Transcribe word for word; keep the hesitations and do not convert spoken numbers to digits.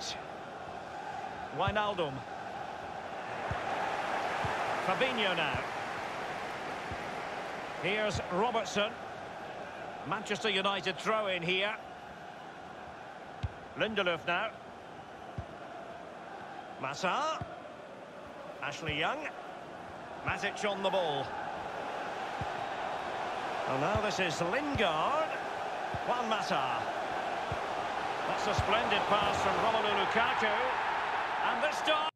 it. Wijnaldum. Fabinho now. Here's Robertson. Manchester United throw in here. Lindelöf now. Massa. Ashley Young. Matic on the ball. And now this is Lingard. Juan Mata. That's a splendid pass from Romelu Lukaku. And this time...